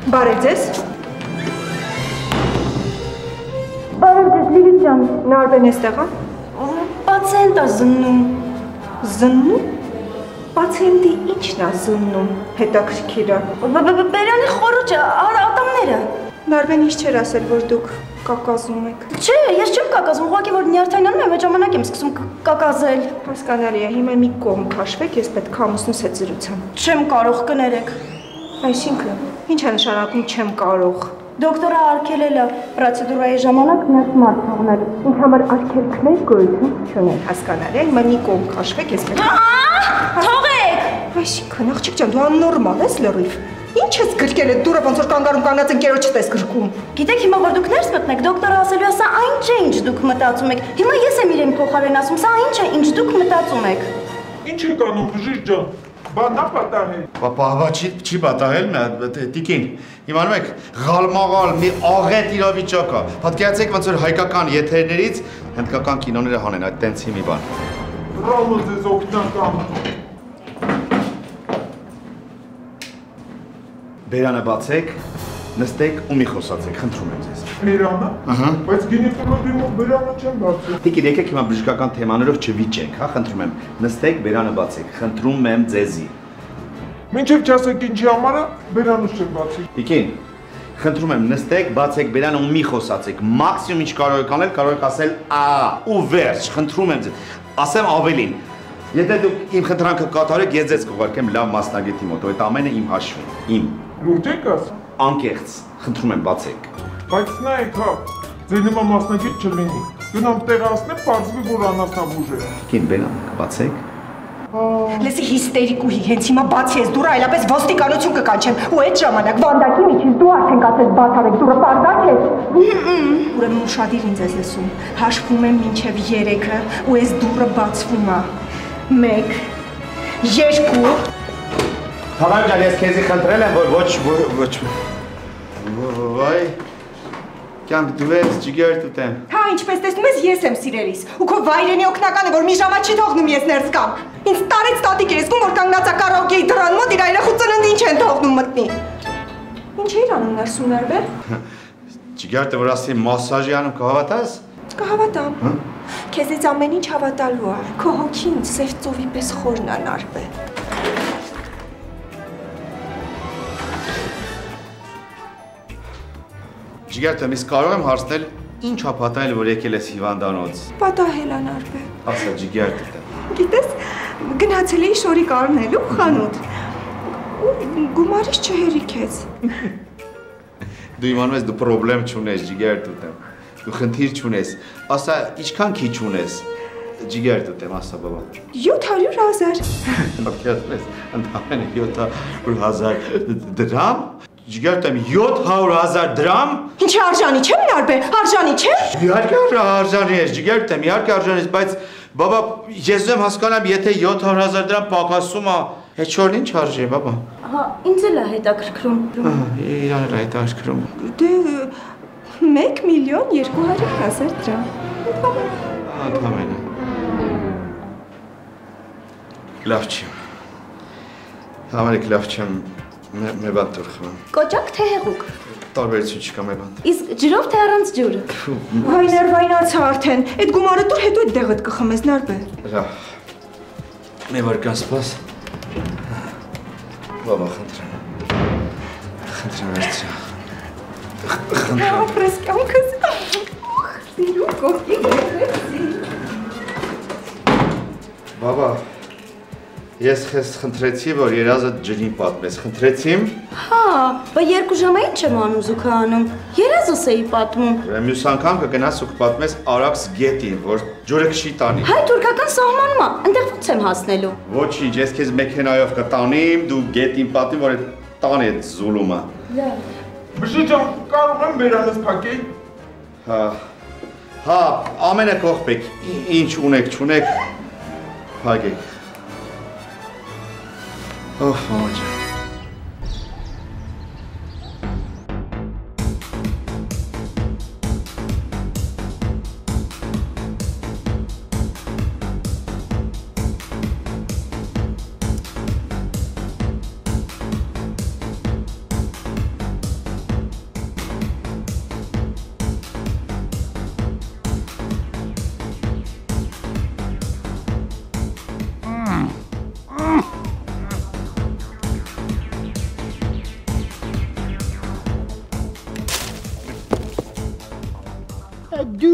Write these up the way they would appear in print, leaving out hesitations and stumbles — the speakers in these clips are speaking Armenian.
Բարև ձեզ։ Բարև ձեզ, Լիլիթ ջան։ Նարբեն էստեղ է։ Պացիենտ է զննում։ Զննում։ Պացիենտի ի՞նչն է զննում։ Հետաքրքիր է։ Բերանի խորոջը, ատամները։ Նարբեն ինչ չէր ասել, որ դուք կակազում եք։ Չէ, ես չեմ կակազում, ուղղակի որ նյարդայնանում եմ, այդ ժամանակ եմ սկսում կակազել։ Հասկանալի է, հիմա մի կողմ քաշվեք, ես պետք է ամուսնուս հետ զրուցեմ։ Չեմ կարող, կներեք։ Այսինքն, ինչ է նշանակում չեմ կարող։ Դոկտորը արգելել է պրոցեդուրայի ժամանակ ներս մարդ թողնել։ Ինձ համար արգելքներ գոյություն չունեն, հասկանալի է, հիմա մի կողմ քաշվեք, ես պետք է։ Թողեք։ Այսինքն, աղջիկ ջան, դու աննորմալ ես լրիվ։ Ինչ ես գրկել այդ դուրը, ոնց որ կանգառում կանած ընկերոջդ ես գրկում։ Գիտեք, հիմա որ դուք ներս մտնեք, դոկտորը ասելու է, սա այն չէ, ինչ դուք մտածում եք։ Հիմա ես եմ իրեն փոխարեն ասում, սա ինչ է, ինչ դուք մտածում եք։ Ինչ եք անում, բժիշկ ջան։ Բանա պատահել։ Պապա, չի պատահել, տիկին։ Իմանում եք, ղալմաղալ մի աղետ իրավիճակ է։ Պատկերացեք, ոնց որ հայկական եթերներից հնդկական կինոները հանեն, այդ տենցի մի բան։ Ռամը ձեզ օգնական։ Բերանը բացեք, նստեք ու մի խոսացեք, խնդրում եմ ձեզ։ Բերանը։ Բայց գինեկոլոգի մոտ բերանը չեմ բացել։ Տիկին, եկեք հիմա բժշկական թեմաներով չվիճենք, հա, խնդրում եմ։ Նստեք, բերանը բացեք, խնդրում եմ ձեզի։ Մինչև չասեք ինչի համար է, բերանը չեմ բացել։ Տիկին, խնդրում եմ, նստեք, բացեք բերանը ու մի խոսացեք։ Մաքսիմում ինչ կարող եք անել, կարող եք ասել ու վերջ, խնդրում եմ ձեզ։ Ասեմ ավելին։ Եթե դուք իմ խնդրանքը կատարեք, ես ձեզ կուղարկեմ լավ մասնագետի մոտ, այդ ամենը իմ հաշվին, իմ։ Լուրջ եք ասում։ Անկեղծ, խնդրում եմ բացեք։ Բայց նայեք, հա, ձեր նման մասնագետ չլինի։ Գնամ տեղացնեմ, պարզվի, որ անասնաբուժ է։ Կին բերան, կբացեք։ Լսի հիստերիկուհի, հենց հիմա բացի ես դուրը, այլապես ոստիկանություն կկանչեմ, ու այդ ժամանակ վանդակի միջին դու արդեն կացես բաց արեք դուրը, պարզակ ես։ Ուրեմն ուշադիր ինձ ես լսում, հաշվում եմ մինչև 3-ը, ու այս դուրը բացվում է։ 1, 2 Թավան ջան, ես քեզի խնդրել եմ, որ ոչ վայ կյանք դու ես ջիգերտ ուտեմ։ Հա, ինչպես տեսնում ես, ես եմ սիրելիս, ու քո վայրենի օգնականը, որ մի ժամա չի թողնում ես ներս կամ։ Ինձ տարեց տատիկ էր զգում, որ կանգնած է կարաոկեի դռան մոտ իր այրախու ծննդին չեն թողնում մտնի։ Ինչ էիր անում ներսում Նարբե։ Ջիգերտը որ ասի մասաժի անում կհավատաս։ Կհավատամ։ Քեզից ամեն ինչ հավատալու է։ Քո հոգին սև ծովի պես խորն է Նարբե։ Ջիգերտը, ես կարող եմ հարցնել, ինչ ա պատահել, որ եկել ես հիվանդանոց։ Պատահել է Նարբե։ Ասա Ջիգերտը։ Գիտես, գնացել էի շորիկ առնելու խանութ։ Ու գումարից չհերի քեզ։ Դու իմանում ես, դու պրոբլեմ չունես, Ջիգերտ ուտեմ։ Դու խնդիր չունես։ Ասա, ինչքան քիչ ունես։ Ջիգերտ ուտեմ, ասա բաբա։ 700,000։ Պատկերացրես, ընդամենը 700,000 դրամ։ Ջիգերտեմ 700,000 դրամ։ Ինչի արժանի չէ Նարբե, արժանի չէ։ Իհարկե արժանի է, Ջիգերտեմ, իհարկե արժանի է, բայց բաբա, ես եմ հասկանամ, եթե 700,000 դրամ պակասում է, այդ շորն ինչ արժի է, բաբա։ Հա, ինձ էլ է հետաքրքրում։ Իրան էլ է հետաքրքրում։ Դե 1,200,000 դրամ։ Ընդամենը։ Լավ չի։ Համարեք լավ չեմ, մեր բան թորխում։ Կոճակ թե հեղուկ։ Տարբերություն չկա մեր բան։ Իսկ ջրով թե առանց ջուրը։ Վայ ներվայնացա արդեն, այդ գումարը դուր հետո այդ դեղդ կխմես Նարբե։ Լավ։ Մի վարկան սպաս։ Բաբա, խնդրեմ։ Խնդրեմ վերցրա։ Խնդրեմ։ Ապրես կյանքս։ Սիրու կողքի գերեցի։ Բաբա, ես քեզ խնդրեցի, որ երազը ջրին պատմես, խնդրեցիմ։ Հա, բա 2 ժամային չեմ անում զուգը անում, երազս էի պատմում։ Մյուս անգամ կգնաս ու կպատմես Արաքս գետին, որ ջուրը քշի տանի։ Հայ-թուրքական սահմանում է, այնտեղ ո՞ց եմ հասնելու։ Ոչինչ, ես քեզ մեքենայով կտանիմ, դու գետին պատմի, որ տան է զուլումը։ Լավ։ Բժիշկ ջան, կարող եմ բերանս փակել։ Հա, ամենը կողպեք, ինչ ունեք, չունեք, փակեք։ Օհ, մամա ջան։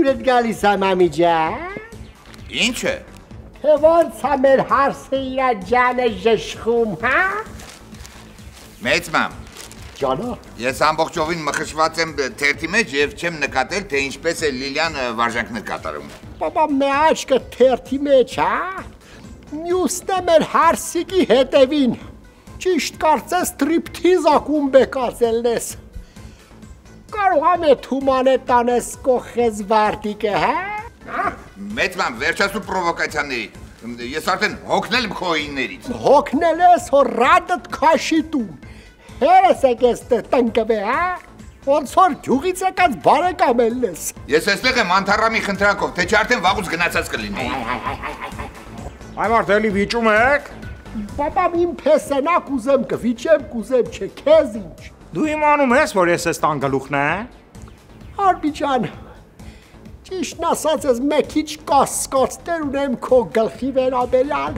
դուրդ գալիս է մամի ջան։ Ինչ է։ Թե ոնց է մեր հարսը իր ջանը ժշխում, հա։ Մեծ մամ։ Ջանա։ Ես ամբողջովին մխշված եմ թերթի մեջ եւ չեմ նկատել, թե ինչպես է Լիլիան վարժանքներ կատարում։ Բաբա մե աչքը թերթի մեջ, հա։ Մյուսն է մեր հարսիկի հետևին։ Ճիշտ կարծես տրիպթիզ ակումբ է կացելն ես։ Կարող եմ է թումանե տանես կողես վարտիկը, հա։ Մեծ մամ, վերջացու պրովոկացիաների։ Ես արդեն հոգնել եմ քո իններից։ Հոգնել ես, որ ռադդ քաշիտում։ Հերս եկես տնկվե, հա։ Ոնց որ գյուղից եկած բարեկամելն ես։ Ես էստեղ եմ անթառամի խնդրանքով, թե չէ արդեն վաղուց գնացած կլինեի։ Այ մարդ էլի վիճում եք։ Բաբա իմ փեսենա կուզեմ կվիճեմ, կուզեմ չէ, քեզ ինչ։ Դու իմանում ես, որ ես ես տան գլուխն է։ Արբիջան, ճիշտն ասած ես մեկ քիչ կասկածներ ունեմ քո գլխի վերաբերյալ։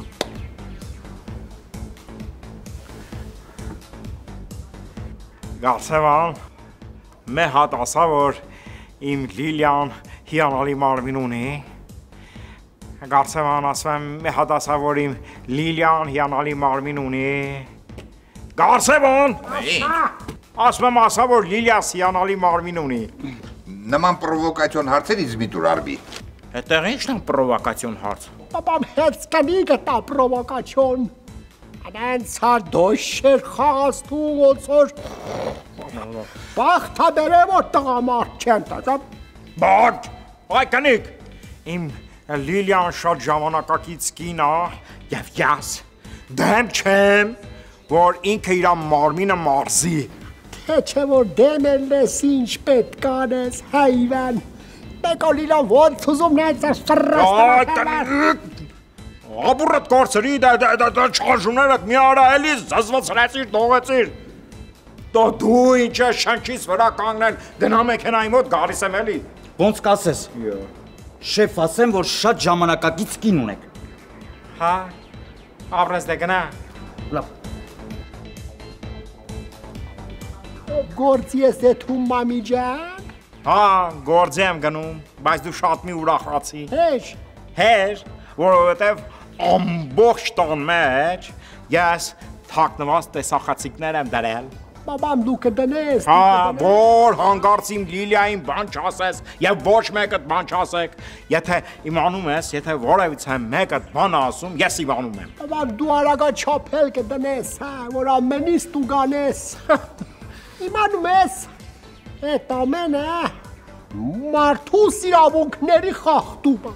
Գարսևան, մե հատ ասա, որ իմ Լիլիան հիանալի մարմին ունի։ Գարսևան ասվեմ, մե հատ ասա, որ իմ Լիլիան հիանալի մարմին ունի։ Գարսևան, ասվեմ ասա, որ Լիլիաս հիանալի մարմին ունի։ Նման պրովոկացիոն հարցերից մի տուր արբի։ Հետեղ ինչն է պրովոկացիոն հարց։ Բաբամ հերց կնի գտա պրովոկացիոն։ Անենց հա դոշեր խաղաստու ոնցոր։ Բաղթա բերեմ որ տղամարդ չեն տածամ։ Բաջ, այ կնիկ, իմ Լիլիան շատ ժամանակակից կին է և ես դեմ չեմ, որ ինքը իրա մարմինը մարզի։ Թե չէ որ դեմ ես ինչ պետք անես, հայվան, մեկո Լիլիան ոնց ուզում նայց ես ֆրրաստանատավար։ Աբուրըտ կորցրի, դա չարժուներըտ մի արա էլի զզվացրեցիր, դողեցիր։ Դու ինչ է շնչից վրա կանգնել, գնա մեքենայի մոտ գալիս եմ էլի։ Ոնց կասես, շեֆ ասեմ, որ շատ ժամանակակից կին ունեք։ Հա, ապրես դե գնա։ Լավ։ Գործի ես եթում մամի ջան։ Հա, գործի եմ գնում, բայց դու շատ մի ուրախացի։ Հեշ, որովհետև ամբողջ տան մեջ ես թաքնված տեսախցիկներ եմ դրել։ Բաբամ դու կդնես։ Հա, որ հանգարց իմ Լիլիային բան չասես և ոչ մեկդ բան չասեք։ Եթե իմանում ես, եթե որևիցե մեկդ բան ասում, ես իմանում եմ։ Բաբամ դու արագա չափել կդնես, հա, որ ամենից դու գանես։ Իմանում ես, էդ ամենը մարդուս իրավունքների խախտումը։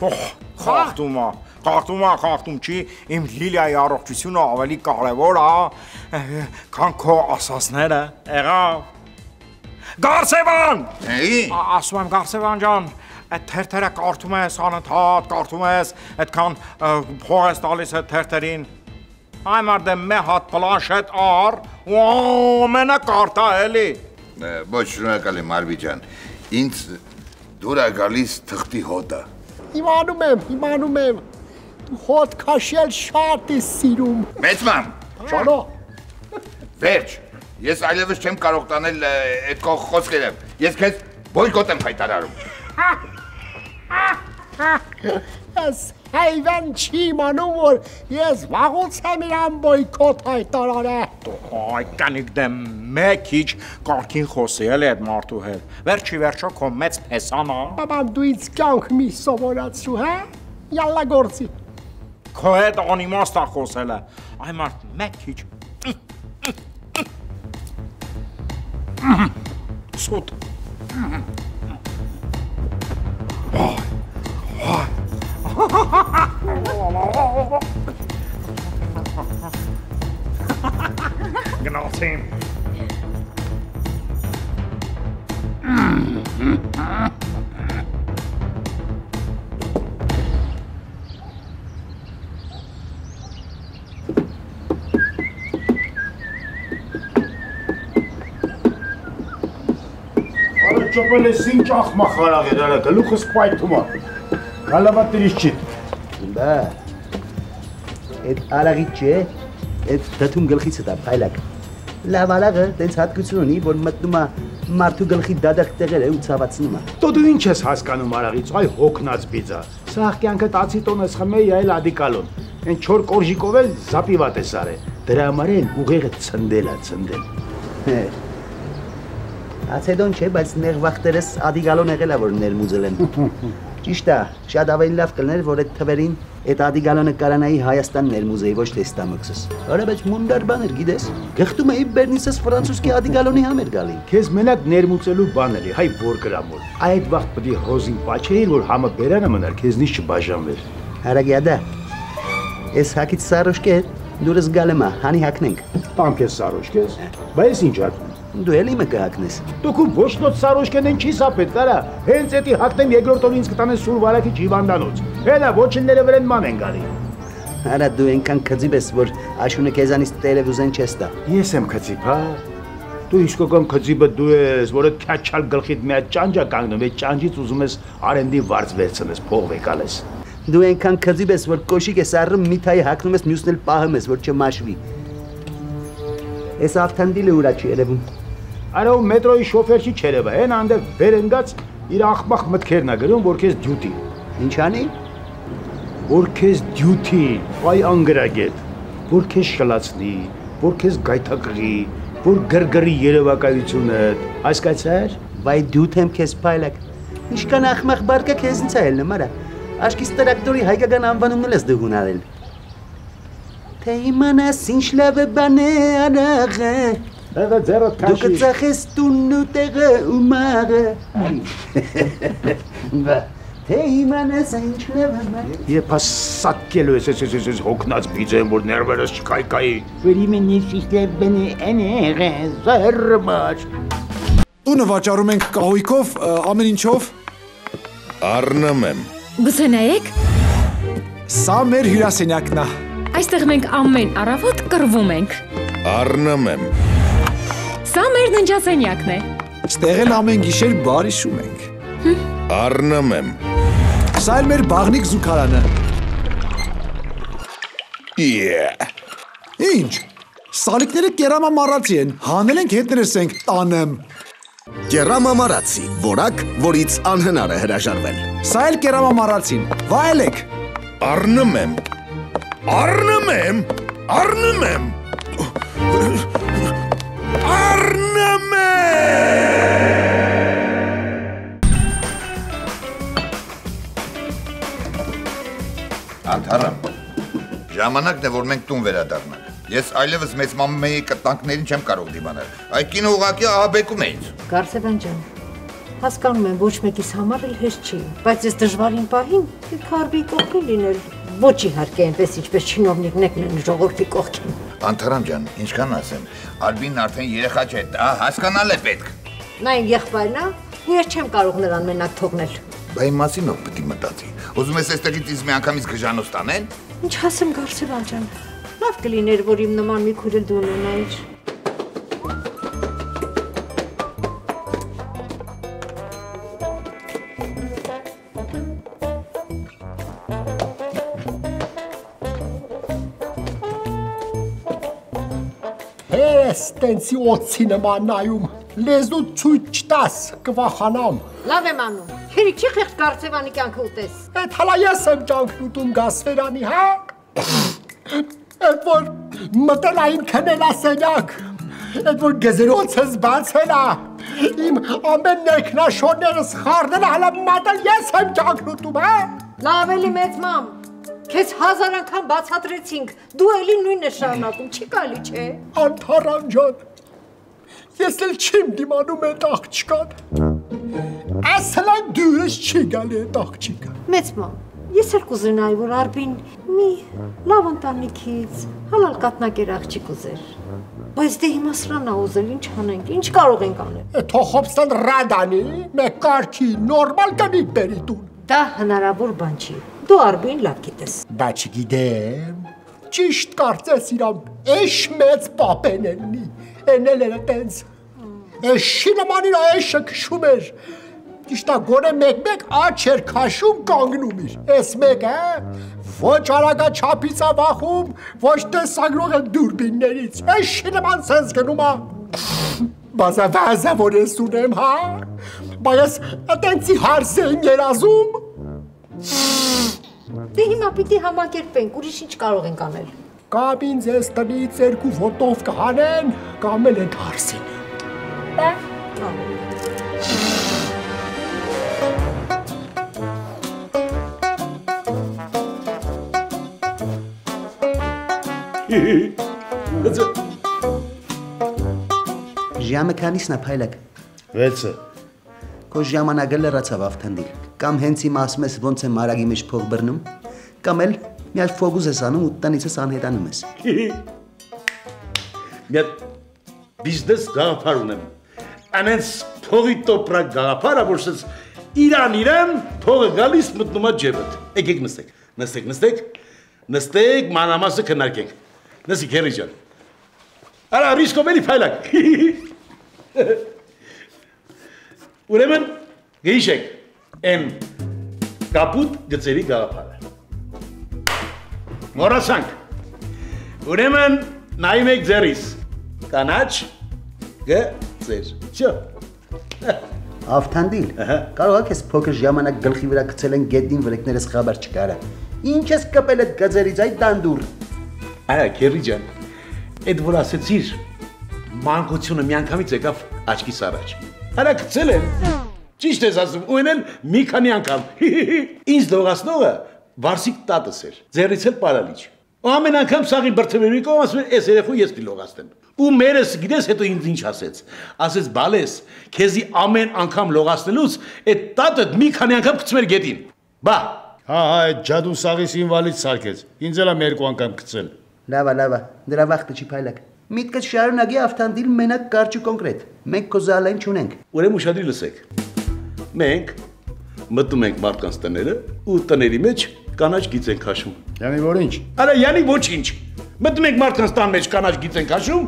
Խախտում չի, իմ Լիլիայի առողջությունը ավելի կարևոր է, քան քո ասածները, եղավ։ Գարսևան! Ասում եմ Գարսևան ջան, այդ թերթերը կարդում ես անընդհատ, կարդում ես, այդքան փող ես տալիս այդ թերթերին։ Այ մարդը մի հատ պլանշետ առ, ու ամենը կարդա էլի։ Ոչ շնորհակալ եմ Արբի ջան, ինձ դուր է գալիս թղթի հոտը։ Իմանում եմ, դու հոտ քաշել շատ ես սիրում։ Մեծ մամ։ Ճանո։ Վերջ, ես այլևս չեմ կարող տանել այդ խոսքերը, ես քեզ բոյկոտ եմ հայտարարում։ Ես հայվան չի իմանում, որ ես վաղուց եմ իրան բոյկոտ հայտարարել։ Այ կանիկ դեմ մեկ քիչ կարգին խոսի էլի այդ մարդու հետ։ Վերջի վերջո քո մեծ փեսան է։ Բաբամ դու ինձ կյանք մի սովորացրու, հա։ Յալլա գործի։ Քո հետ անիմաստ է խոսելը։ Այ մարդ մեկ քիչ։ Սուտ։ Գնացին։ Չոպել ես ինչ աղմախ արաղ էր արա, գլուխս պայթում է, գալավատիրիս չիտ։ Բա, էդ արաղիտ չէ, էդ դթում գլխից է դա, պայլակ։ Լավ արաղը տենց հատկություն ունի, որ մտնում է մարդու գլխի դադարք տեղեր է ու ցավացնում է։ Դու ինչ ես հասկանում արաղից, այ հոգնած բիձա։ Սա կյանքը ացիտոն ես խմեի այլ ադիկալոն։ Այն 4 կորժիկով էլ զապիվատ ես արել։ Դրա համար էլ ուղեղը ցնդել է, ցնդել։ Ացետոն չէ, բայց նեղվախտերս ադիգալոն եղել է, որ ներմուծել են։ Ճիշտ է, շատ ավելի լավ կլներ, որ այդ թվերին այդ ադիգալոնը կարանայի Հայաստան ներմուզեի, ոչ թե Ստամոքսս։ Արա բայց մունդար բան էր, գիտես։ Գխտում էի Բերնիսս ֆրանսուսկի ադիգալոնի համ էր գալի։ Քեզ մենակ ներմուծելու բան էլի, հայ որ գրամոր։ Այդ վաղ պետք է հոզին պաչեիր, որ համը բերանը մնար, քեզնից չբաժանվեր։ Հարագյադա, ես հակից սարոշկե հետ դուրս գալեմ է, հանի հակնենք։ Տամ քեզ սարոշկես, բայց ինչ ատում։ Դու էլի մը կհակնես։ Դու քո ոչ նոց սարոշկեն են չի սապետ, կարա։ Հենց էդի հակնեմ երկրորդ օրը ինձ կտանես Սուր Վարակի հիվանդանոց։ Հենա ոչինները վրան ման են գալի։ Արա դու այնքան քծիբ ես, որ աշունը քեզանից տելևուզեն չես տա։ Ես եմ քծիբ, հա։ Դու իսկական քծիբը դու ես, որ այդ քաչալ գլխիդ մի հատ ճանճա կանգնում, այդ ճանճից ուզում ես արենդի վարձ վերցնես, փող վեկալես։ Դու այնքան քծիբ ես, որ կոշիկ ես առում միթայի հակնում ես, մյուսն էլ պահում ես, որ չմաշվի։ Էս ավտանդիլը ուրա չի երևում։ Արա ու մետրոյի շոֆեր չի չերևա, հեն անդեր վեր ընկած իր ախմախ մտքերն է գրում, որ քեզ դյութի։ Ինչ անի։ Որ քեզ դյութի, այ անգրագետ, որ քեզ շլացնի, որ քեզ գայթակղի, որ գրգռի երևակայությունը, հասկացա՞ր։ Վայ դյութ եմ քեզ փայլակ։ Ինչքան ախմախ բարկա քեզնից է ելնում, արա։ Աշկիս տրակտորի հայկական անվանումն էլ ես դու ունարել։ Թե իմանաս ինչ լավ է բան է արաղը։ Եղա ձեռդ քաշի։ Դու կծախես տունն ու տեղը ու մաղը։ Թե իմանաս ինչ լավ է բան։ Եփ սատկելու ես հոգնած բիձեն, որ ներվերս չկայկայի։ Վերիմենից իստեղ բնի էները զերմաչ։ Տունը վաճառում ենք կահույքով, ամեն ինչով։ Առնում եմ։ Գուցե նայեք։ Սա մեր հյուրասենյակն է։ Այստեղ մենք ամեն առավոտ կռվում ենք։ Առնում եմ։ Սա մեր ննջասենյակն է։ Ստեղ էլ ամեն գիշեր բարիշում ենք։ Առնում եմ։ Սա էլ մեր բաղնիկ զուգարանը։ Ինչ։ Սալիկները կերամամարացի են, հանել ենք հետ ներսենք, տանեմ։ Կերամամարացի, որակ, որից անհնար է հրաժարվել։ Սա էլ կերամամարացին, վայելեք։ Առնում եմ։ Առնում եմ։ Առնում եմ։ Առնում եմ։ Անդարամ, ժամանակն է, որ մենք տուն վերադառնանք։ Ես այլևս մեծ մամմեի կտանքներին չեմ կարող դիմանալ։ Այդ կինը ուղղակի ահաբեկում է ինձ։ Գարսևան ջան, հասկանում եմ ոչ մեկիս համար էլ հեշտ չի, բայց ես դժվարին պահին քարբի կողքին լինել։ Ոչ իհարկե այնպես ինչպես չինովնիկներն են ժողովրդի կողքին։ Անդարամ ջան, ինչքան ասեմ, Ալբինն արդեն երեխա չէ, դա հասկանալ է պետք։ Նա իմ եղբայրն է, ու ես չեմ կարող նրան մենակ թողնել։ Բա իմ մասին ով պետք է մտածի։ Ուզում ես այստեղից ինձ մի անգամից գժանոց տանեն։ Ինչ ասեմ Գարսևան ջան։ Լավ կլիներ, որ իմ նման մի քույր դու ունենայիր։ Հես տենցի օծի նման նայում, լեզու ցույց չտաս, կվախանամ։ Լավ եմ անում, հերիք չի խեղտ Գարսևանի կյանքը ուտես։ Էդ հալա ես եմ ճանքն ուտում Գասվերանի, հա։ Էդ որ մտենային քնելասենյակ, էդ որ գզրոցս բացել է, իմ ամեն ներքնաշորներս խառնել է, հալա մատել ես եմ ճանքն ուտում, հա։ Լավ էլի մեծ մամ, քեզ 1000 անգամ բացատրեցինք, դու էլի նույնը շարունակում, չի գալի չէ։ Անթարան ջան, ես էլ չեմ դիմանում այդ աղջկան, ասել այն դուրս չի գալի այդ աղջիկը։ Մեծ մամ, ես էլ կուզենայի, որ Արբին մի լավ ընտանիքից հալալ կատնակեր աղջիկ ուզեր։ Բայց դե հիմա սրանա ուզել, ինչ անենք, ինչ կարող ենք անել։ Թողոպստան ռադանի, մեկ կարգի, նորմալ կնի բերի տուն։ Դա հնարավոր բան չի, դու Արբին լավ գիտես։ Բա չգիտեմ, ճիշտ կարծես իրամ, էշ մեծ պապեն էլնի, էնել էր տենց, էշի նման իր էշը քշում էր, ճիշտա գոնե մեկ աչ էր քաշում կանգնում իր, ես մեկ ոչ արագա չապից ավախում, ոչ տեսագրող են դուրբիններից, էշի նման սենց գնում բազավազա որ ես ունեմ, հա։ Բայց այտենցի հարց եմ երազում։ Դե հիմա պիտի համակերպենք, ուրիշ ինչ կարող ենք անել։ Կամ ինձ ես տնից 2 ոտով կհանեն, կամ էլ այդ հարսին։ Բա։ Ժամը քանիսն է փայլակ։ 6-ը։ Քո ժամանակը լրացավ Ավթանդիլ։ Կամ հենց հիմա ասում ես ոնց է մարագի մեջ փող բռնում, կամ էլ մի հատ ֆոկուս ես անում ու տնից ես անհետանում ես։ Մի բիզնես գաղափար ունեմ։ Անենց փողի տոպրակ գաղափարը, որ սենց իրան փողը գալիս մտնում է ջեբդ։ Եկեք նստեք, մանամասը քննարկենք։ Նստիկ հերի ջան։ Արա ռիսկով էլի փայլակ։ Ուրեմն գիշեք են կապուտ գծերի գաղափարը։ Մորացանք։ Ուրեմն նայում եք ձերիս։ Կանաչ գծեր։ Չո։ Ավթանդիլ, կարող եք ես փոքր ժամանակ գլխի վրա գցել են գետնին վրեկներս խաբար չկարա։ Ինչ ես կպել այդ գծերից այդ դանդուր։ Արա քերի ջան, այդ որ ասեցիր, մանկությունը միանգամից եկավ աչքիս առաջ։ Արա գցել եմ։ Ճիշտ ես ասում, ու են մի քանի անգամ։ Ինձ լողացնողը Վարսիկ տատս էր, ձեռից էլ պարալիչ։ Ու ամեն անգամ սաղի բրթվերի կողմ ասում էր, «Էս երեխու ես պիտի լողացնեմ»։ Ու մերս գիտես հետո ինձ ինչ ասեց։ Ասեց, «Բալես, քեզի ամեն անգամ լողացնելուց այդ տատդ մի քանի անգամ գցում էր գետին»։ Բա։ Հա, այդ ջադու սաղիս ինվալիդ սարքեց։ Ինձ էլ եմ 2 անգամ գցել։ Լավա, դրա վախտը չի փայլակ։ Միտքդ շարունակի Ավթանդիլ մենակ կարճ ու կոնկրետ։ Մենք քո զալային չունենք։ Ուրեմն ուշադրի լսեք։ Մենք մտնում ենք մարդկանց տները ու տների մեջ կանաչ գիծ ենք քաշում։ Յանի որ ինչ։ Արա յանի ոչինչ։ Մտնում ենք մարդկանց տան մեջ կանաչ գիծ ենք քաշում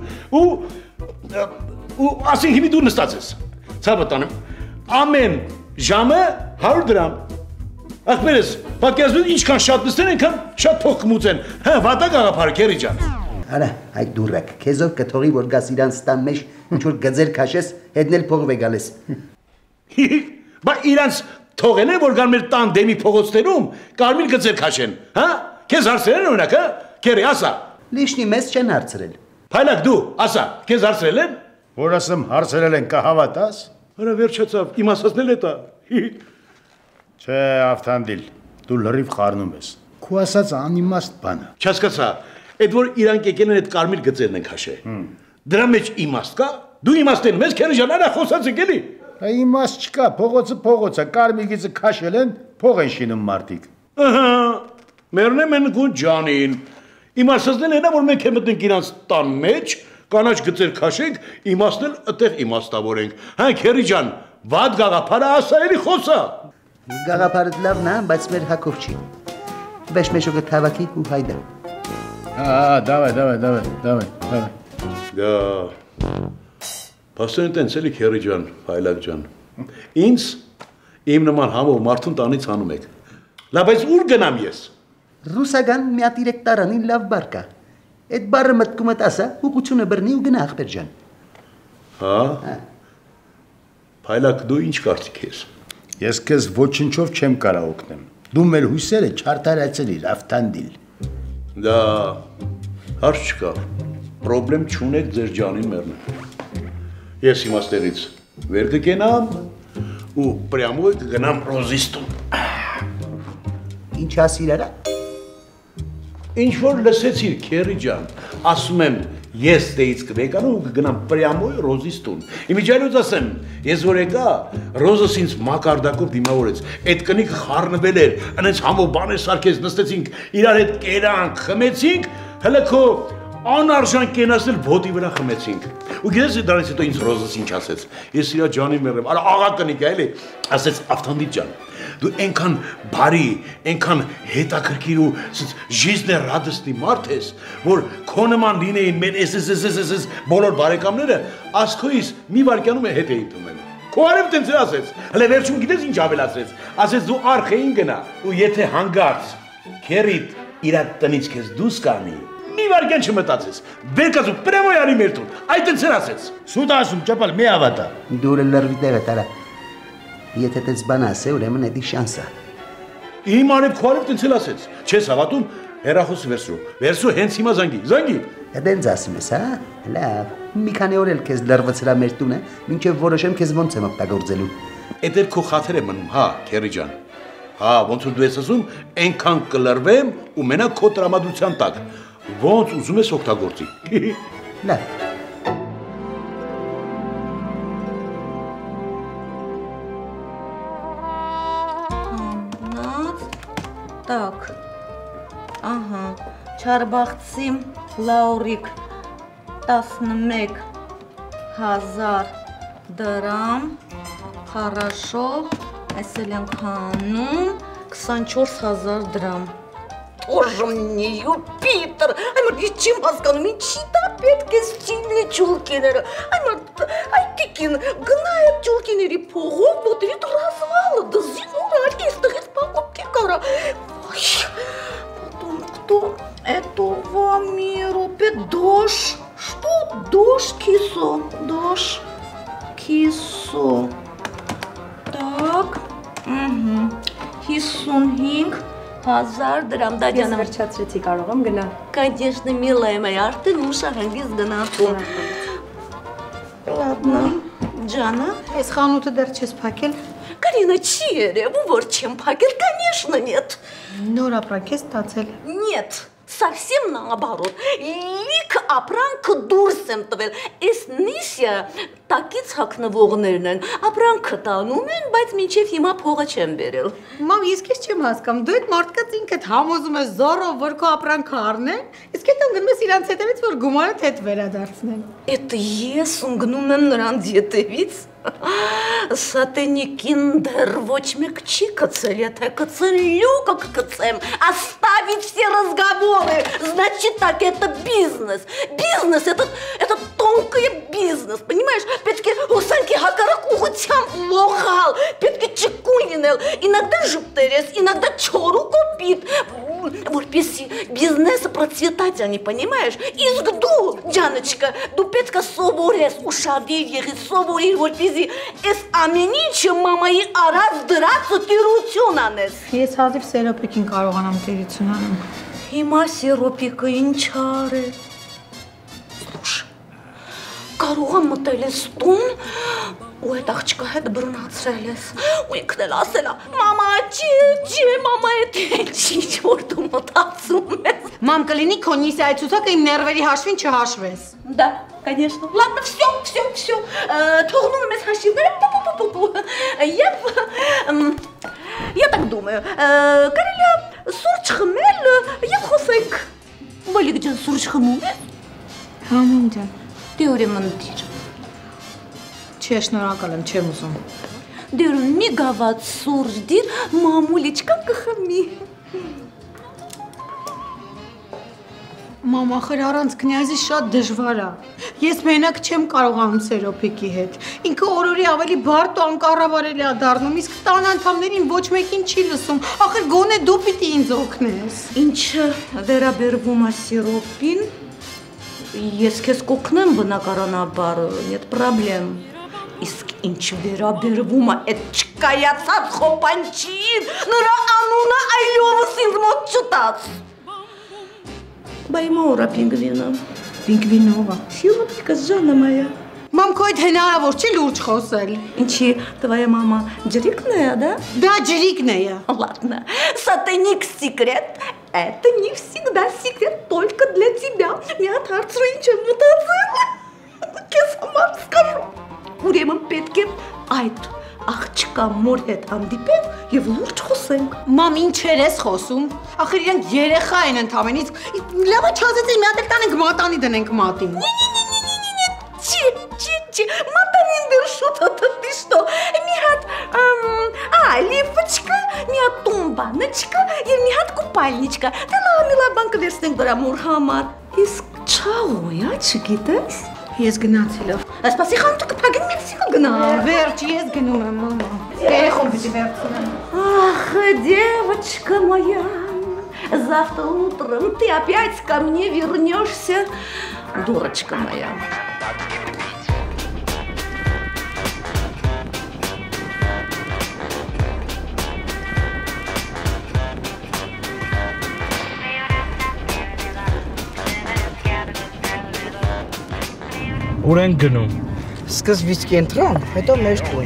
ու ասենք հիմի դու նստած ես։ Ցավը տանեմ։ Ամեն ժամը 100 դրամ։ Ախպերս, պատկերացնում ինչքան շատ նստեն, այնքան շատ փող կմուծեն։ Հա, վատա գաղափարը քերի ջան։ Արա, այդ դուրակ, քեզով կթողի որ գաս իրան ստան մեջ ինչ որ գծեր քաշես, հետնել փողով է գալես։ Բա իրանց թողել են որ գան մեր տան դեմի փողոցներում կարմիր գծեր քաշեն, հա? Քեզ հարցրել են օրինակ, հա? Քերի, ասա։ Լիշնի մեզ չեն հարցրել։ Փայլակ դու, ասա, քեզ հարցրել են։ Որ ասեմ հարցրել են կհավատաս։ Արա վերջացավ, իմ ասածն էլ է տա։ Չէ, Ավթանդիլ, դու լրիվ խառնում ես։ Քո ասած անիմաստ բան է։ Չհասկացա, այդ որ իրանք եկել են այդ կարմիր գծերն են քաշել։ Դրա մեջ իմաստ կա։ Դու իմաստեն մեզ քերի ջան, արա խոսած եք էլի։ Իմաստ չկա, փողոցը, կարմիր գիծը քաշել են, փող են շինում մարդիկ։ Ահա, մերն են գուն ջանին։ Իմաստն են որ մենք մտնենք իրանց տան մեջ, կանաչ գծեր քաշենք, իմաստն այդտեղ իմաստավորենք։ Հա, քերի ջան, վատ գաղափարը ասա էլի խոսա։ Գաղափարը լավն է, բայց մեր հակով չի։ Բեշ մեշոգը թավակի ու հայդա։ Давай. Դա Պաստորեն տենց էլի քերի ջան, Փայլակ ջան։ Ինձ իմ նման համով մարդուն տանից հանում եք։ Լավ, բայց ուր գնամ ես։ Ռուսական մի հատ 3 տարանի լավ բառ կա։ Այդ բառը մտքումդ ասա, ուղղությունը բռնի ու գնա ախպեր ջան։ Հա։ Փայլակ դու ինչ կարծիք ես։ Ես քեզ ոչինչով չեմ կարող օգնեմ։ Դու մեր հույսերը չարտարացրիր, Ավթանդիլ։ Դա հարց չկա։ Պրոբլեմ չունեք ձեր ջանին մերն։ Ես իմաստերից վեր կգենամ ու պրյամոյ կգնամ Ռոզիստուն։ Ինչ ասիր արա։ Ինչ որ լսեցիր, քերի ջան, ասում եմ, ես դեից կվեկանում ու կգնամ պրյամոյ Ռոզիստուն։ Իմիջայլոց ասեմ, ես որ եկա, Ռոզս ինձ մակարդակով դիմավորեց, այդ կնիկ խառնվել էր, անենց համով բաներ սարքեց, նստեցինք, իրար հետ կերանք, խմեցինք, հələ քո անարժան կենացնել ոտի վրա խմեցինք։ Ու գիտես դրանից հետո ինձ Ռոզս ինչ ասեց։ Ես իրա ջանի մերեմ, արա աղա կնիկ է էլի, ասեց Ավթանդիլ ջան, դու այնքան բարի, այնքան հետաքրքիր ու ժիզնե ռադստի մարդ ես, որ քո նման լինեին մեր էս բոլոր բարեկամները, ասքոյիս մի վարքյանում է հետ էին թվում։ Քո արև տենց ասեց։ Հələ վերջում գիտես ինչ ավելացրեց։ Ասեց դու արխեին գնա ու եթե հանգարց քերիդ իրա տնից քեզ դուրս կանի, մի վարքան չմտածես։ Բերկացու պրեմո յարի մեր տուն։ Այդ ընցեր ասեց։ Սուտ ասում, ճապալ, մի ավատա։ Դուրը լրվի տեղը տարա։ Եթե տես բան ասե, ուրեմն էդի շանսա։ Իմ արև քո արև տենցել ասեց։ Չես հավատում, հերախոս վերսու։ Վերսու հենց հիմա զանգի։ Դենց ասում ես, հա։ Լավ։ Մի քանի օր էլ քեզ լրվցրա մեր տունը, մինչև որոշեմ քեզ ոնց եմ օգտագործելու։ Էդ էլ քո խաթր է մնում, հա, քերի ջան։ Հա, ոնց որ դու ես ասում, այնքան կլրվեմ ու մենակ քո տրամադրության տակ։ Ոնց ուզում ես օգտագործի։ Լավ։ Так, ага, Չարբաղցի Լաուրիկ 11,000 դրամ, хорошо, այսել ենք հանում 24,000 դրամ։ Тоже мне, Юпитер, ай մարդ ես չեմ հասկանում, ինչի դա պետք է ստիլի ճուլկիները, ай տիկին, գնա այդ ճուլկիների փողով, ոտերիդ развала, да зинура, այստեղից покупки կարա, потом кто этого миру, дождь, что дождь, кисо, так, 55,000 դրամ, դա ջանամ։ Ես վերջացրեցի, կարող եմ գնալ։ Конечно, милая моя, արդեն ուշ հանգիստ գնացու։ Ладно, Ջանա, Այս խանութը դեռ չես փակել։ Կարինա, չի երևում, որ չեմ փակել, конечно, нет։ Նոր ապրանք ես ստացել։ Нет, совсем наоборот. Լիք ապրանքը դուրս եմ տվել։ Այս նիսյա տակից հագնվողներն են, ապրանքը տանում են, բայց մինչև հիմա փողը չեմ բերել։ Մամ, ես քեզ չեմ հասկանում, դու այդ մարդկաց ինքդ համոզում ես զորով, որ քո ապրանքը առնեն, իսկ հետո գնում ես իրանց հետևից, որ գումարդ հետ վերադարձնեն։ Это ես ընկնում եմ նրանց հետևից։ Սատենիկին դեռ ոչ մեկ չի կծել, եթե կծելու կգցեմ, оставить все разговоры, значит так, это бизнес. Бизнес, это тонкий бизнес, понимаешь? Պետք է հոսանքի հակառակ ուղղությամբ լողալ, պետք է ճկուն լինել, иногда жоптерես, иногда չորու կոպիտ, որպեսի բիզնեսը процветать, они, понимаешь? Իսկ դու, Ջանочка, դու պետք է սովորես, ուշադիր եղիր, սովորիր, որպեսի այս ամեն ինչը մամայի արած դրածը տիրություն անես։ Ես հազիվ սերոպիկին կարողանամ տիրություն անեմ։ Հիմա սերոպիկը ինչ արե։ Կարող եմ մտել ես տուն ու այդ աղջկա հետ բռնացրել ես ու ինքն էլ ասել է մամա չի, մամա չի որ դու մտածում ես։ Մամ, կլինի քո նիսայի ցուցակը իմ ներվերի հաշվին չհաշվես։ Да, конечно. Ладно, все. Թողնում եմ ես հաշիվները, я так думаю, կարելի է սուրճ խմել եւ խոսենք։ Բալիկ ջան, սուրճ խմում ես։ Հա, մամ ջան։ Դե ուրեմն դիր։ Չէ, շնորհակալ եմ, չեմ ուզում։ Դե ուրեմն մի գավաթ սուրճ դիր, մամուլիչկան կխմի։ Մամ, ախր առանց կնյազի շատ դժվար է։ Ես մենակ չեմ կարողանում սերոպիկի հետ։ Ինքը օրորի ավելի բարդ ու անկառավարելի է դառնում, իսկ տան անդամներին ոչ մեկին չի լսում։ Ախր գոնե դու պիտի ինձ օգնես։ Ինչը վերաբերվում է սիրոպին, ես քեզ կօգնեմ բնակարանաբար, нет проблем։ Իսկ ինչ վերաբերվում է այդ չկայացած խոպանչին, նրա անունը այլևս ինձ մոտ չտաց։ Баймаура пингвина. Пингвинова. Силопика, Жанна моя. Мам, քո այդ հնարավոր չի լուրջ խոսել։ Ինչի, твоя мама ջրիկная, да? Да, ջրիկная. Ладно. Сатаник секрет. Это не всегда секрет только для тебя. Меня հարցրու ինչ եմ մտածել։ Քեզ համար скажу. Ուրեմն պետք է այդ աղջկա մոր հետ հանդիպենք եւ լուրջ խոսենք։ Մամ, ինչեր ես խոսում։ Ախր իրանք երեխա են ընդամենից։ Լավ է չասեցի, մի հատ տանենք մատանի դնենք մատին։ Чи, матанин дыр что-то, ты что? Մի հատ լիվочка, մի հատ տումբանочка եւ մի հատ կուպալնիչկա։ Դե լավ բան կվերցնենք դրա մոր համար։ Իսկ չաղոյա, չգիտես։ Ես գնացի լավ։ Սպասի խանութը կփակեմ, մեքսիկա գնա։ Վերջ, ես գնում եմ, մամա։ Երեխոմ պիտի վերցնեմ։ Ах, девочка моя, завтра утром ты опять ко мне вернешься, дурочка моя. Ուր են գնում։ Սկզբից կենտրոն, հետո մեր տուն։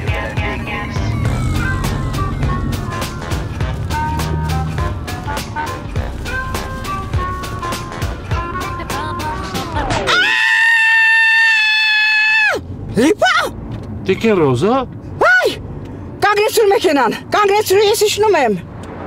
Լիպա։ Տիկին Ռոզա։ Հայ։ Կանգնեցրու մեքենան, կանգնեցրու, ես իջնում եմ։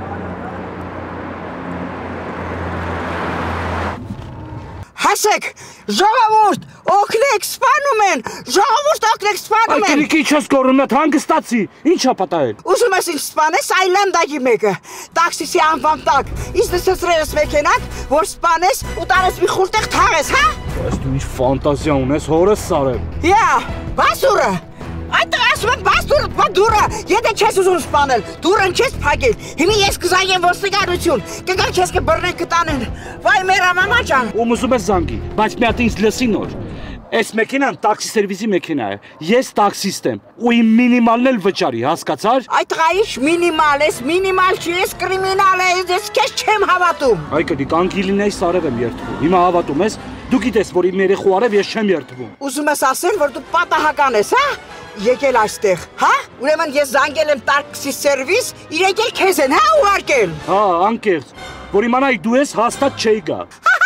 Հասեք, ժողովուրդ, օգնեք, սպանում են, ժողովուրդ օգնեք, սպանում են։ Այդ քիչ ես կորում ես հանգստացի, ինչ ա պատահել։ Ուզում ես ինձ սպանես այլանդակի մեկը, տաքսիսի անվան տակ, ինձ նստեցրել մեքենան, որ սպանես ու տարես մի խուլտեղ թաղես, հա։ Բայց դու ինչ ֆանտազիա ունես, հորս սարել։ Յա, բասուրը։ Այդ ասում եմ բաստուրը, բա դուրը, եթե չես ուզում սպանել, դուրն չես փակել, հիմի ես կզանգեմ ոստիկանություն, կգան քեզ կբռնեն կտանեն, վայ մեր ամամա ջան։ Ում ուզում ես զանգի, բայց մի հատ ինձ լսի նոր։ Այս մեքենան տաքսի սերվիսի մեքենա է, ես տաքսիստ եմ, ու իմ մինիմալն էլ վճարի, հասկացար։ Այդ տղայիչ մինիմալ ես, մինիմալ չի, ես կրիմինալ ես քեզ չեմ հավատում։ Այ կդի կանգիլինեի սարև եմ երդվում, հիմա հավատում ես, դու գիտես, որ իմ երեխու արև ես չեմ երդվում։ Ուզում ես ասել, որ դու պատահական ես, հա։ Եկել այստեղ, հա? Ուրեմն ես զանգել եմ տաքսի սերվիս, իրենք էլ քեզ են, հա, ուղարկել։ Հա, անկեղծ, որ իմանայի դու ես հաստատ չէի գա։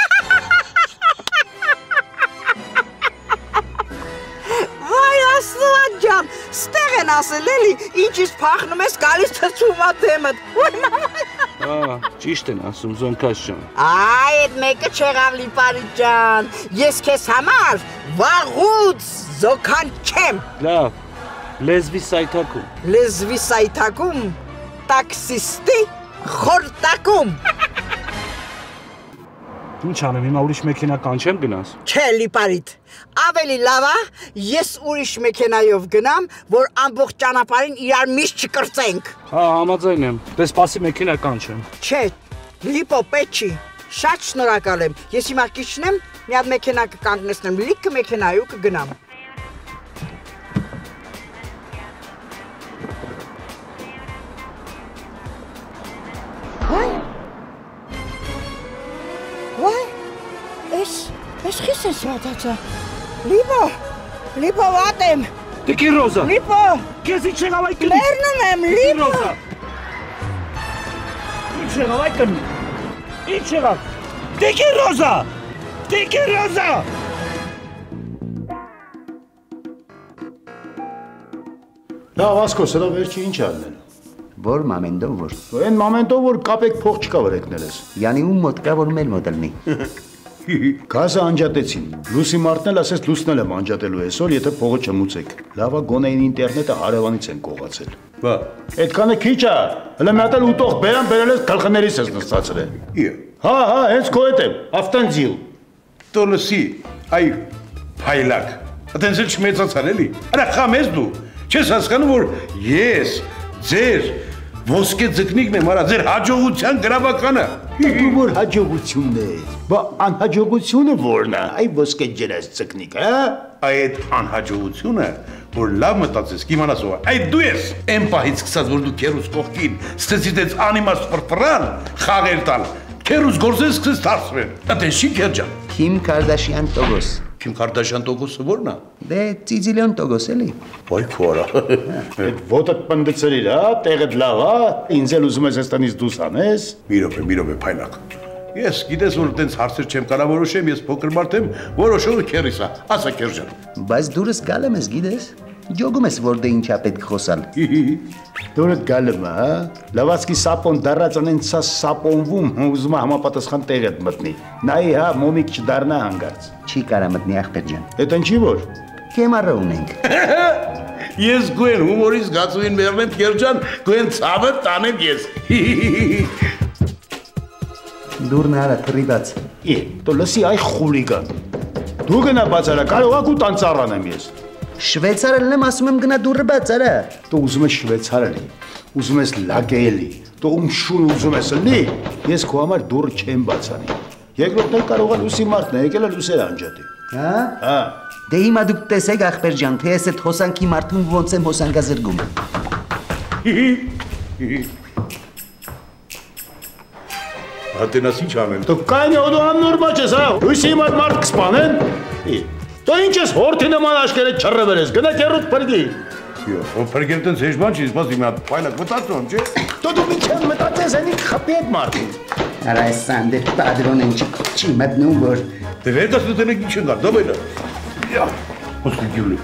Վայ Աստված ջան, ստեղ են ասել էլի, ինչից փախնում ես գալիս թրջումա դեմդ։ Հա, ճիշտ են ասում Զոնքաշ ջան։ Այ, այդ մեկը չեղավ Լիպարի ջան, ես քեզ համար վաղուց զոքան չեմ։ Լավ, լեզվի սայթակում։ Լեզվի սայթակում, տաքսիստի խորտակում։ Ինչ անեմ, հիմա ուրիշ մեքենա կանչեմ գնաս։ Չէ, Լիպարիտ, ավելի լավ է, ես ուրիշ մեքենայով գնամ, որ ամբողջ ճանապարհին իրար միշտ չկրծենք։ Հա, համաձայն եմ, դե սպասի մեքենա կանչեմ։ Չէ, Լիպո պետք չի, շատ շնորհակալ եմ, ես հիմա կիջնեմ, մի հատ մեքենա կկանգնեցնեմ, լիքը մեքենայով կգնամ։ Ես խիս ես վատացա, լիպո վատ եմ։ Տիկին Ռոզա։ Լիպո։ Քեզ ինչ եղավ այդ կնի։ Լերնում եմ, լիպո։ Ինչ եղավ այդ կնի։ Ինչ եղավ։ Տիկին Ռոզա։ Տիկին Ռոզա։ Լավ, ասկոս, հլա վերջի ինչ ալնել։ Որ մամենդով որ։ Այն մամենտով որ կապեք փող չկա որ եկնել ես։ Յանի ում մոտ կա որ մեր մոտ լինի։ Գազը անջատեցին։ Լուսի մարդն էլ ասես լուսնել եմ անջատելու այսօր, եթե փողը չմուծեք։ Լավա գոնեին ինտերնետը հարևանից են կողացել։ Բա, այդքանը քիչ է։ Հələ մի հատ էլ ուտող բերան բերել ես գլխներից ես նստացրել։ Հա, հենց քո հետ եմ, ավտանձիլ։ Տոլսի, այ փայլակ։ Այդպես էլ չմեծացան էլի։ Արա խամես դու։ Չես հասկանում որ ես ձեր ոսկե ձկնիկն եմ, արա ձեր հաջողության գրավականը։ Դու որ հաջողությունն ես, բա անհաջողությունը որն է, այ ոսկե ջրած ձկնիկ, հա։ Այդ անհաջողությունը, որ լավ մտածես, կիմանաս ով է, այդ դու ես։ Այն պահից սկսած, որ դու քերուս կողքին ստեցի դες անիմաստ ֆրֆրան խաղեր տալ, քերուս գործես սկսես դարձվել։ Այդպես չի քեր ջան։ Քիմ Կարդաշյան Տոգոս։ Քիմ Կարդաշյան Տոգոսը որն է։ Դե Ծիծիլիոն Տոգոս էլի։ Ոայ քորա։ Այդ ոտդ պնդեցրիր, հա, տեղդ լավ, հա, ինձ էլ ուզում ես այստանից դուրս անես։ Մի րոպե, փայլակ։ Ես գիտես որ տենց հարցեր չեմ կարող որոշեմ, ես փոքր մարդ եմ, որոշողը քերիս է, ասա քեր ջան։ Բայց դուրս գալ եմ ես գիտես։ Ջոգում ես որ դե ինչա պետք խոսալ։ Դուրս գալ եմ, հա։ Լավացկի սապոն դարած անենցա սապոնվում, ուզում է համապատասխան տեղդ մտնի։ Նայ, հա, մոմիկ չդառնա հանգարց։ Չի կարա մտնի ախպեր ջան։ Էդ ինչի որ։ Կեմարը ունենք։ Ես գույն հումորի զգացումին մերմեմ քեր ջան, գույն ցավը տանեմ ես։ Դուրն արա թրիբաց։ Դու լսի այ խուլիգան։ Դու գնա բացարա, կարող ակ ու տանցառան եմ ես։ Շվեյցարելն եմ ասում եմ գնա դուրը բաց արա։ Դու ուզում ես շվեյցարելի, ուզում ես լագելի, Դու շուն ուզում ես լի, ես քո համար դուռ չեմ բացանի։ Երկրորդն էլ կարող է լուսի մարդն է, եկել է լուսերը անջատի։ Հա։ Հա։ Դե հիմա դուք տեսեք ախպեր ջան, թե ես այդ հոսանքի մարդուն ոնց եմ հոսանկազրգում։ Հատենաս ինչ անել։ Դու կայնի օդու աննորմալ ես, հա։ Լուսի համար մարդ կսպանեն։ Դու ինչ ես հորթի նման աշկերը չռվել ես, գնա կերուտ պրգի։ Ո պրգել տենց հեժման չի, սպաս իմա պայնակ մտածում, չէ։ Դու միչև մտածես այնի խպի այդ մարդին։ Արա այս սանդեր պատրոն են չի մտնում որ։ Դե վերդաս դու տենեք ինչ ընկար, դա բայնա։ Յա, ոսկի գյուլի։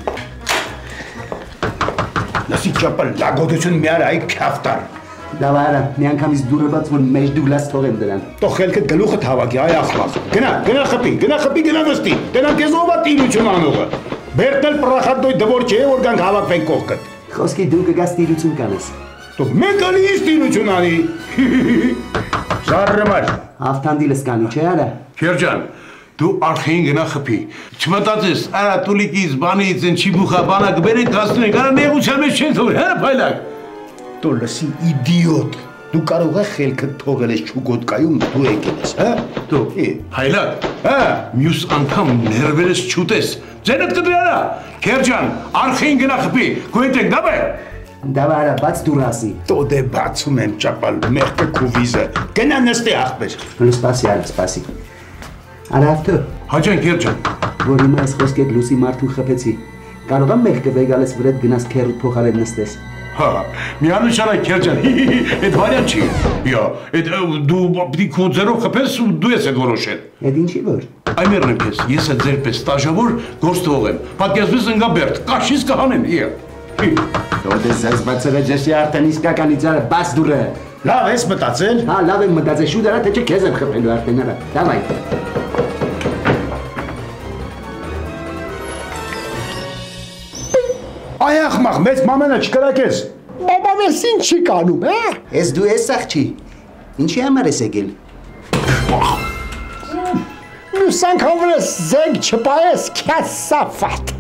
Լասի ճապա լագոդություն մի արա այ քավտար։ Դավարա, մի անգամից դուրը բաց որ մեջ դուգլաս թողեմ դրան։ Թող խելքդ գլուխը թավակի, այ ախմախ։ Գնա խպի, գնա նստի։ Տենան քեզ ով է տիրություն անողը։ Բերտել պրախատոյ դվոր չէ որ գանք հավաքվեն կողքդ։ Խոսքի դու կգաս տիրություն կանես։ Դու մեկ ալիս տիրություն անի։ Շարրմար։ Ավտանդիլս կանի չէ արա։ Քերջան, դու արխին գնա խփի։ Չմտածես, արա տուլիկից բանից են չի բուխա բանակ բերեն կաստնեն, արա նեղության մեջ չեն թողել, հա փայլակ։ Դու լսի իդիոտ։ Դու կարող ես խելքդ թողել ես չուգոտկայում դու եկել ես, հա։ Դու հայլակ, հա, մյուս անգամ ներվերես չուտես։ Ձենդ կդրա։ Քերջան, արխին գնա խփի։ Գույտեք դաբե։ Դավարա, բաց դուր ասի։ Դու դե բացում եմ ճապալ, մեղքը քու վիզը։ Գնա նստի ախպեր։ Սպասի, արա, սպասի։ Արավտո։ Հաջան Քերջան։ Որ հիմա այս խոսքեդ լուսի մարդուն խփեցի։ Կարող եմ մեղքը վեգալես վրեդ գնաս քերուտ փոխարեն նստես։ Հա, միանշանակ Քերջան, այդ վարիանտ չի։ Յա, այդ դու պիտի քո ձեռով խփես ու դու ես այդ որոշել։ Այդ ինչի որ։ Այ մերն եմ քեզ, ես այդ ձեր պես ստաժավոր գործ թողեմ։ Պատկերացրու ընկա Բերտ, կաշից կհանեն, իա։ Դու դες բացերը ջեսի արդեն իսկական իծարը բաց դուրը։ Լավ ես մտածել։ Հա, լավ եմ մտածել, շուտ արա թե չէ քեզ եմ խփելու արդեն արա։ Դավայ։ Այ ախմախ, մեծ մամենը չկրակես։ Բաբավես ինչ չի կանում, հա։ Ես դու ես աղջի։ Ինչի համար ես եկել։ Մյուս անգամ վրես զենք չպայես, քյաս սաֆատ։